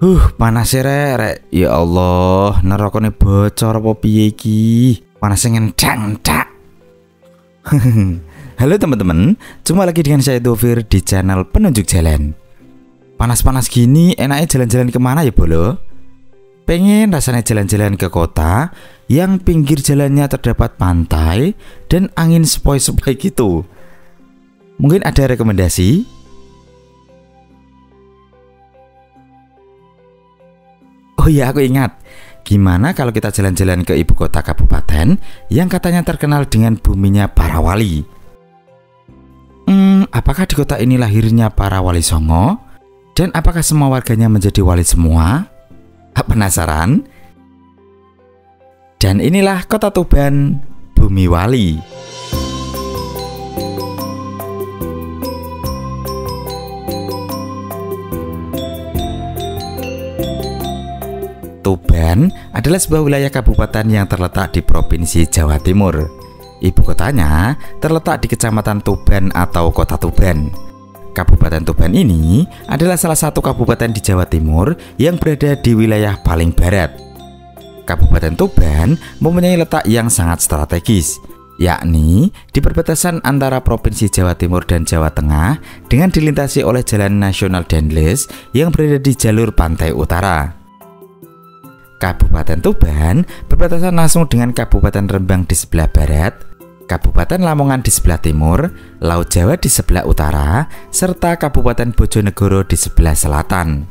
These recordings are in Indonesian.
Panas rek. Ya Allah, nerokone bocor apa piye iki? Panasnya ngendang-ndang. Halo teman-teman, jumpa lagi dengan saya Dovir di channel Penunjuk Jalan. Panas-panas gini, enaknya jalan-jalan kemana ya bolo? Pengen rasanya jalan-jalan ke kota yang pinggir jalannya terdapat pantai dan angin sepoi-sepoi gitu. Mungkin ada rekomendasi? Oh iya, aku ingat. Gimana kalau kita jalan-jalan ke ibu kota kabupaten yang katanya terkenal dengan buminya para wali? Apakah di kota ini lahirnya para wali songo? Dan apakah semua warganya menjadi wali semua? Penasaran? Dan inilah kota Tuban, bumi wali. Tuban adalah sebuah wilayah kabupaten yang terletak di Provinsi Jawa Timur. Ibu kotanya terletak di Kecamatan Tuban atau Kota Tuban. Kabupaten Tuban ini adalah salah satu kabupaten di Jawa Timur yang berada di wilayah paling barat. Kabupaten Tuban mempunyai letak yang sangat strategis, yakni di perbatasan antara Provinsi Jawa Timur dan Jawa Tengah dengan dilintasi oleh Jalan Nasional Dendles yang berada di jalur pantai utara. Kabupaten Tuban berbatasan langsung dengan Kabupaten Rembang di sebelah barat, Kabupaten Lamongan di sebelah timur, Laut Jawa di sebelah utara, serta Kabupaten Bojonegoro di sebelah selatan.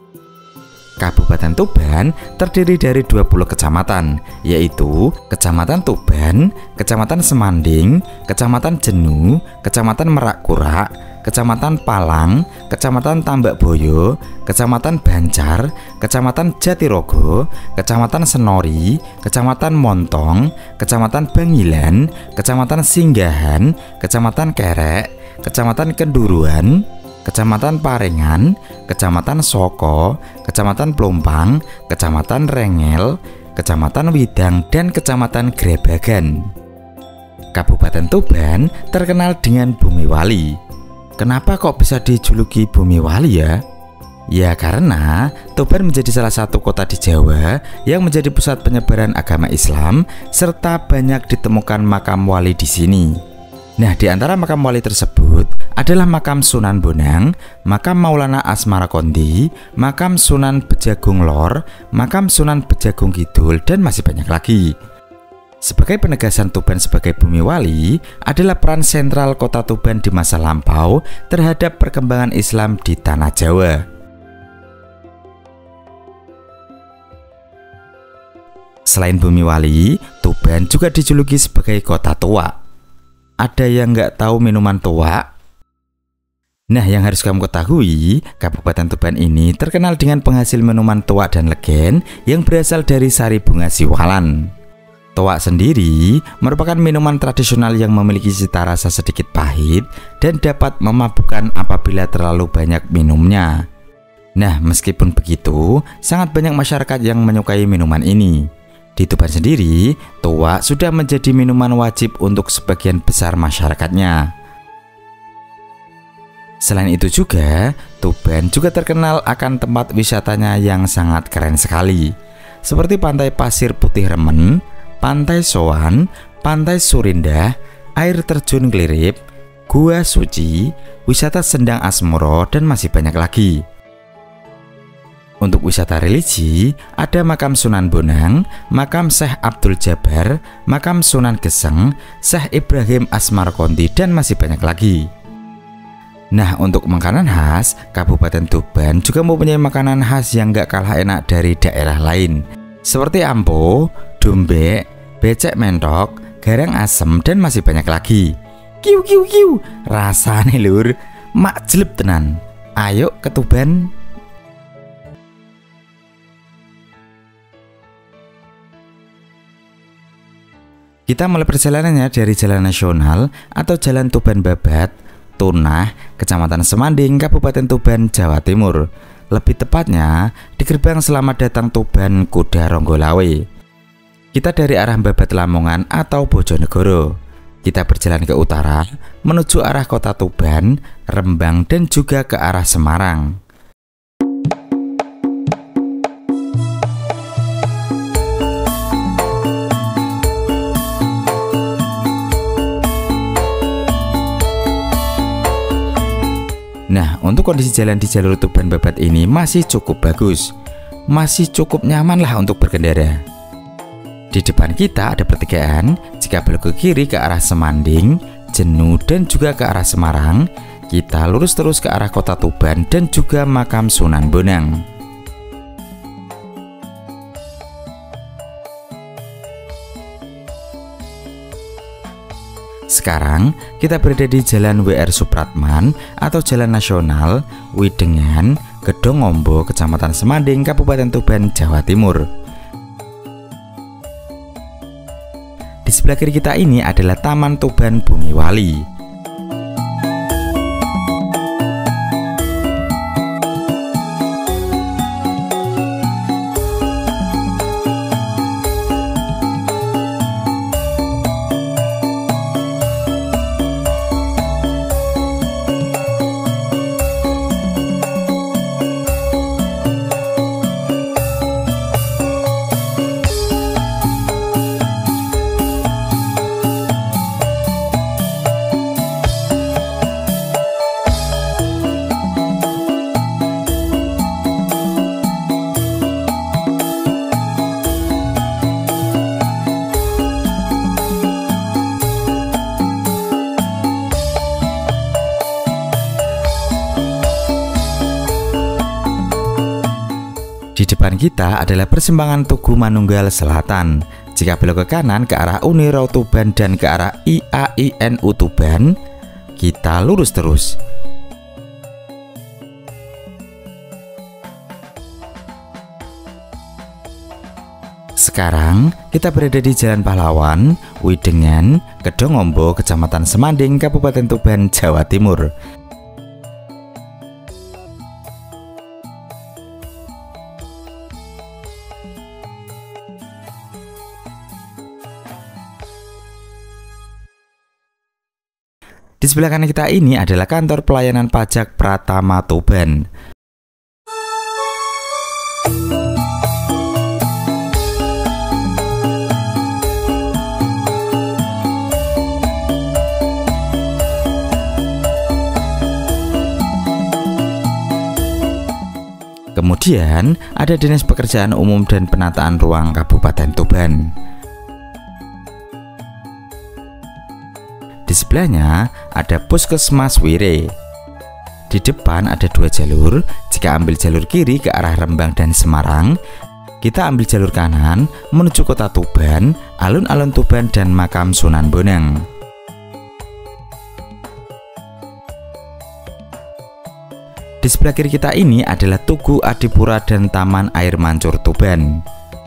Kabupaten Tuban terdiri dari 20 kecamatan, yaitu Kecamatan Tuban, Kecamatan Semanding, Kecamatan Jenu, Kecamatan Merak Kurak, Kecamatan Palang, Kecamatan Tambak Boyo, Kecamatan Bancar, Kecamatan Jatirogo, Kecamatan Senori, Kecamatan Montong, Kecamatan Bangilan, Kecamatan Singgahan, Kecamatan Kerek, Kecamatan Kenduruan, Kecamatan Parengan, Kecamatan Soko, Kecamatan Pelumpang, Kecamatan Rengel, Kecamatan Widang, dan Kecamatan Grebagan. Kabupaten Tuban terkenal dengan bumi wali. Kenapa kok bisa dijuluki bumi wali ya? Ya karena Tuban menjadi salah satu kota di Jawa yang menjadi pusat penyebaran agama Islam serta banyak ditemukan makam wali di sini. Nah, di antara makam wali tersebut adalah makam Sunan Bonang, makam Maulana Asmara Kondi, makam Sunan Bejagung Lor, makam Sunan Bejagung Kidul, dan masih banyak lagi. Sebagai penegasan Tuban sebagai bumi wali adalah peran sentral kota Tuban di masa lampau terhadap perkembangan Islam di tanah Jawa. Selain bumi wali, Tuban juga dijuluki sebagai kota tua. Ada yang nggak tahu minuman tua? Nah, yang harus kamu ketahui, Kabupaten Tuban ini terkenal dengan penghasil minuman tua dan legen yang berasal dari sari bunga siwalan. Toak sendiri merupakan minuman tradisional yang memiliki cita rasa sedikit pahit dan dapat memabukkan apabila terlalu banyak minumnya. Nah, meskipun begitu, sangat banyak masyarakat yang menyukai minuman ini. Di Tuban sendiri, toak sudah menjadi minuman wajib untuk sebagian besar masyarakatnya. Selain itu juga, Tuban juga terkenal akan tempat wisatanya yang sangat keren sekali, seperti Pantai Pasir Putih Remen, Pantai Soan, Pantai Surindah, Air Terjun Klirip, Gua Suci, wisata Sendang Asmoro, dan masih banyak lagi. Untuk wisata religi, ada makam Sunan Bonang, makam Syekh Abdul Jabar, makam Sunan Geseng, Syekh Ibrahim Asmara Kondi, dan masih banyak lagi. Nah, untuk makanan khas, Kabupaten Tuban juga mempunyai makanan khas yang gak kalah enak dari daerah lain, seperti ampo, dombek, becek mentok, garang asem, dan masih banyak lagi. Kiu kiu kiu, rasane lur, mak jeleb tenan. Ayo ke Tuban. Kita mulai perjalanannya dari Jalan Nasional atau Jalan Tuban Babat, Tunah, Kecamatan Semanding, Kabupaten Tuban, Jawa Timur. Lebih tepatnya di gerbang Selamat Datang Tuban Kuda Ronggolawe. Kita dari arah Babat Lamongan atau Bojonegoro. Kita berjalan ke utara menuju arah kota Tuban, Rembang, dan juga ke arah Semarang. Nah, untuk kondisi jalan di jalur Tuban Babat ini masih cukup bagus, masih cukup nyaman lah untuk berkendara. Di depan kita ada pertigaan. Jika belok ke kiri ke arah Semanding, Jenuh, dan juga ke arah Semarang, kita lurus terus ke arah kota Tuban dan juga makam Sunan Bonang. Sekarang kita berada di Jalan WR Supratman atau Jalan Nasional Widengan, Gedongombo, Kecamatan Semanding, Kabupaten Tuban, Jawa Timur. Di sebelah kiri kita ini adalah Taman Tuban Bumi Wali. Di depan kita adalah persimpangan Tugu Manunggal Selatan. Jika belok ke kanan ke arah Unirau Tuban dan ke arah IAINU Tuban, kita lurus terus. Sekarang kita berada di Jalan Pahlawan, Widengan, Gedongombo, Kecamatan Semanding, Kabupaten Tuban, Jawa Timur. Di sebelah kanan kita ini adalah kantor pelayanan pajak Pratama Tuban. Kemudian ada Dinas Pekerjaan Umum dan Penataan Ruang Kabupaten Tuban. Di sebelahnya ada Puskesmas Wire. Di depan ada dua jalur. Jika ambil jalur kiri ke arah Rembang dan Semarang, kita ambil jalur kanan menuju kota Tuban, alun-alun Tuban, dan makam Sunan Bonang. Di sebelah kiri kita ini adalah Tugu Adipura dan Taman Air Mancur Tuban.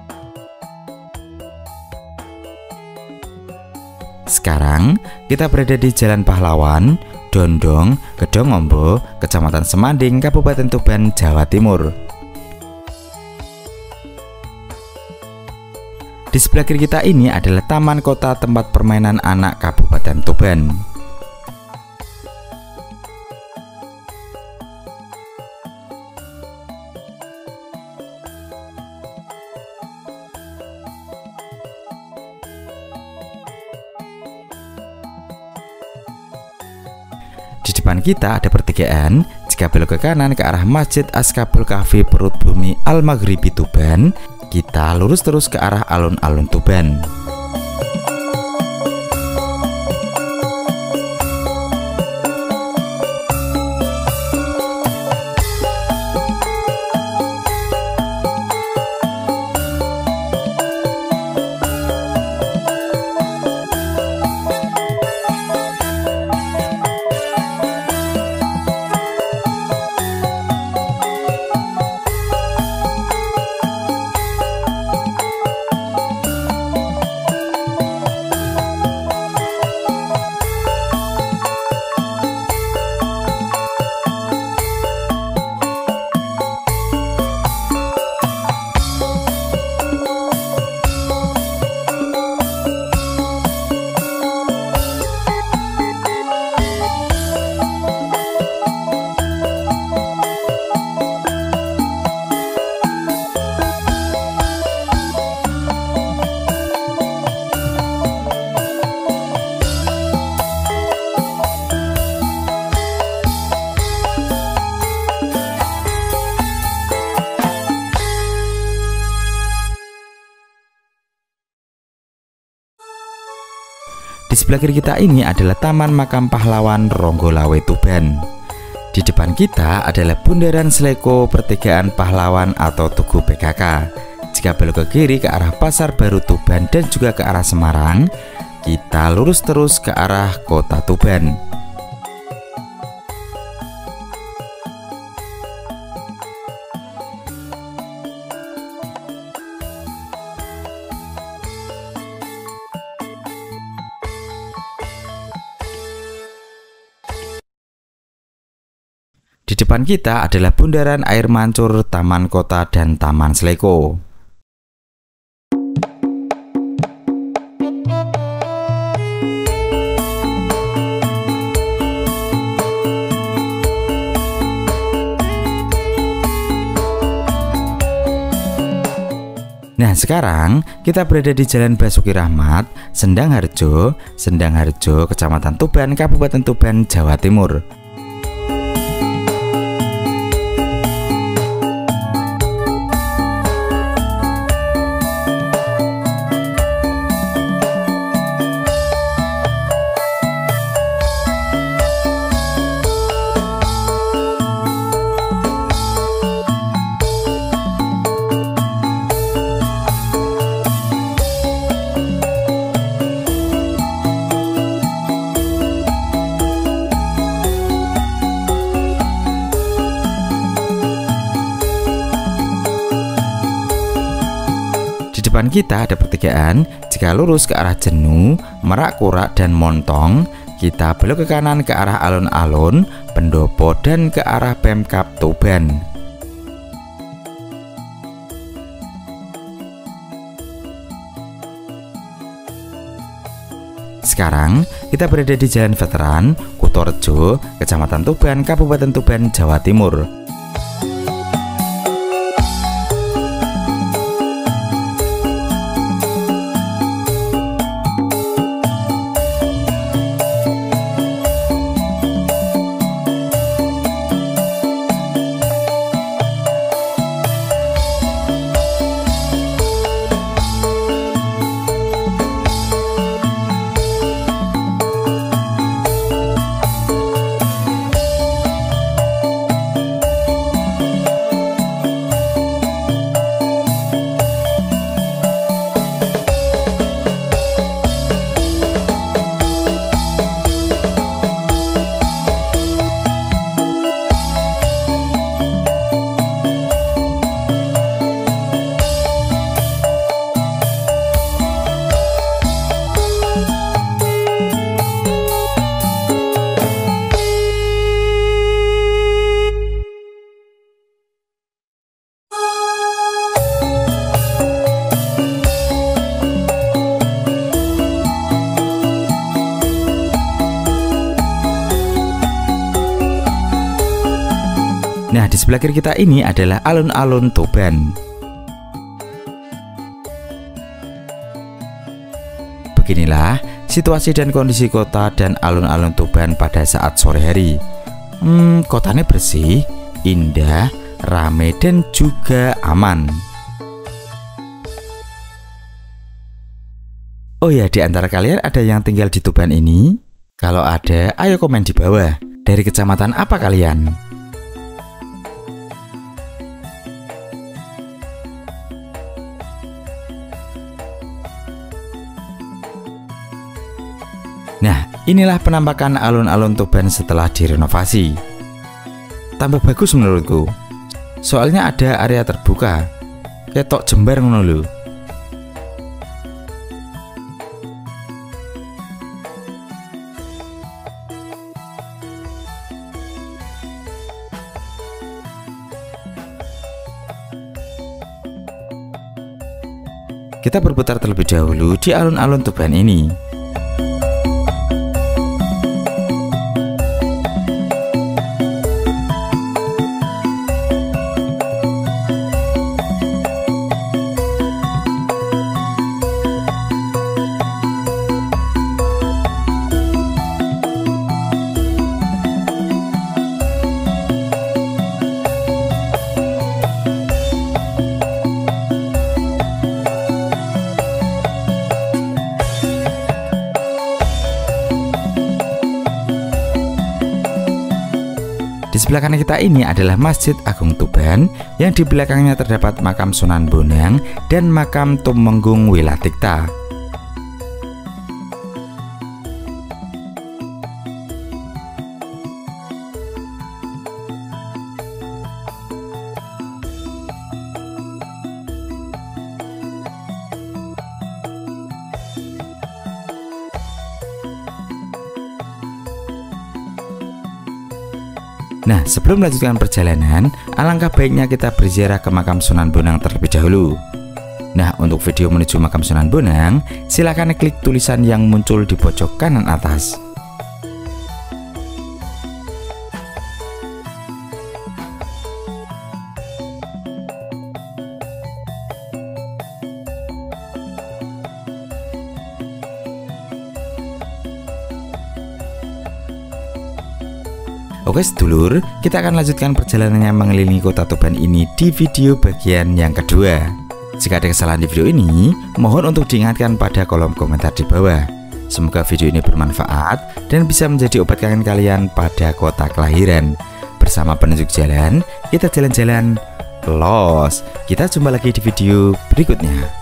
Sekarang kita berada di Jalan Pahlawan, Dondong, Gedongombo, Kecamatan Semanding, Kabupaten Tuban, Jawa Timur. Di sebelah kiri kita ini adalah Taman Kota Tempat Permainan Anak Kabupaten Tuban. Di depan kita ada pertigaan. Jika belok ke kanan ke arah Masjid Askabul Kahfi Perut Bumi Al-Maghribi Tuban, kita lurus terus ke arah alun-alun Tuban. Di sebelah kiri kita ini adalah Taman Makam Pahlawan Ronggolawe Tuban. Di depan kita adalah Bundaran Sleko Pertigaan Pahlawan atau Tugu PKK. Jika belok ke kiri ke arah Pasar Baru Tuban dan juga ke arah Semarang, kita lurus terus ke arah Kota Tuban. Di depan kita adalah Bundaran Air Mancur, Taman Kota, dan Taman Sleko. Nah, sekarang kita berada di Jalan Basuki Rahmat, Sendang Harjo, Kecamatan Tuban, Kabupaten Tuban, Jawa Timur. Di depan kita ada pertigaan. Jika lurus ke arah Jenu, Merak Kurak, dan Montong, kita belok ke kanan ke arah alun-alun, Pendopo, dan ke arah Pemkab Tuban. Sekarang kita berada di Jalan Veteran, Kutorejo, Kecamatan Tuban, Kabupaten Tuban, Jawa Timur. Nah, di sebelah kiri kita ini adalah alun-alun Tuban. Beginilah situasi dan kondisi kota dan alun-alun Tuban pada saat sore hari. Kotanya bersih, indah, ramai, dan juga aman. Oh ya, di antara kalian ada yang tinggal di Tuban ini? Kalau ada, ayo komen di bawah. Dari kecamatan apa kalian? Nah, inilah penampakan alun-alun Tuban setelah direnovasi. Tambah bagus menurutku. Soalnya ada area terbuka. Ketok jembar ngono lho. Kita berputar terlebih dahulu di alun-alun Tuban ini. sebelah kanan kita ini adalah Masjid Agung Tuban, yang di belakangnya terdapat makam Sunan Bonang dan makam Tumenggung Wilatikta. Nah, sebelum melanjutkan perjalanan, alangkah baiknya kita berziarah ke makam Sunan Bonang terlebih dahulu. Nah, untuk video menuju makam Sunan Bonang, silakan klik tulisan yang muncul di pojok kanan atas. Oke sedulur, kita akan lanjutkan perjalanannya mengelilingi kota Tuban ini di video bagian yang kedua. Jika ada kesalahan di video ini, mohon untuk diingatkan pada kolom komentar di bawah. Semoga video ini bermanfaat dan bisa menjadi obat kangen kalian pada kota kelahiran. Bersama penunjuk jalan, kita jalan-jalan los. Kita jumpa lagi di video berikutnya.